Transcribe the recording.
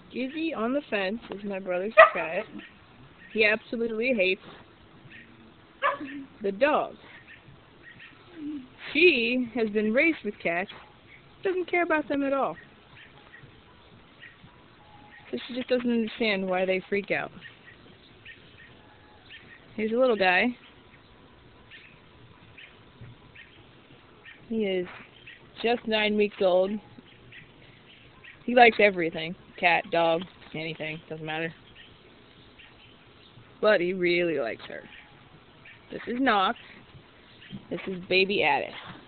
Gizzy on the fence is my brother's cat. He absolutely hates the dog. She has been raised with cats, doesn't care about them at all. So she just doesn't understand why they freak out. Here's a little guy. He is just 9 weeks old. He likes everything. Cat, dog, anything, doesn't matter. But he really likes her. This is Knox. This is baby Addis.